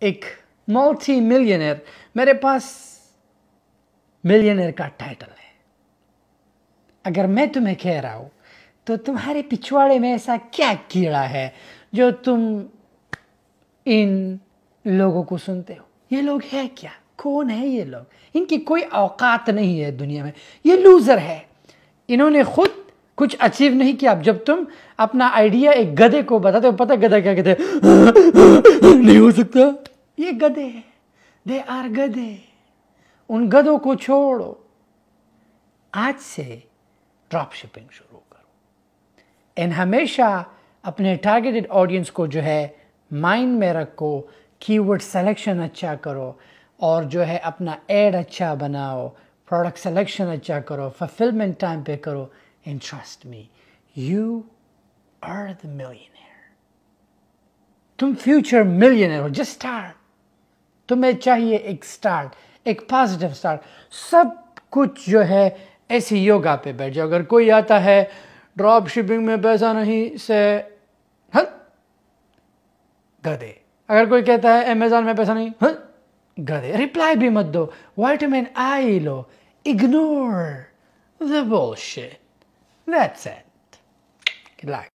एक multi millionaire, मेरे पास millionaire का टाइटल है। अगर मैं तुम्हें कह रहा हूं तो तुम्हारे पिछवाड़े में ऐसा क्या कीड़ा है जो तुम इन लोगों को सुनते हो? ये लोग हैं क्या? कौन है ये लोग? इनकी कोई औकात नहीं है दुनिया में, ये लूजर है। इन्होंने खुद कुछ अचीव नहीं किया। जब तुम अपना आइडिया एक गधे को बताते हो, पता गधा क्या कहते हैं? नहीं हो सकता। ये गधे हैं, दे आर गधे। उन गधों को छोड़ो, आज से ड्रॉप शिपिंग शुरू करो। एंड हमेशा अपने टारगेटेड ऑडियंस को जो है माइंड में रखो, कीवर्ड सिलेक्शन अच्छा करो, और जो है अपना एड अच्छा बनाओ, प्रोडक्ट सिलेक्शन अच्छा करो, फुलफिलमेंट टाइम पे करो। And trust me, you are the millionaire. तुम फ्यूचर मिलियनेयर हो। Just start. तुम्हें चाहिए एक स्टार्ट, एक पॉजिटिव स्टार्ट। सब कुछ जो है ऐसी योगा पे बैठ जाओ। अगर कोई आता है ड्रॉप शिपिंग में पैसा नहीं से हल गधे, अगर कोई कहता है अमेजॉन में पैसा नहीं, हल गधे, रिप्लाई भी मत दो, विटामिन आई लो, ignore the bullshit, that's it.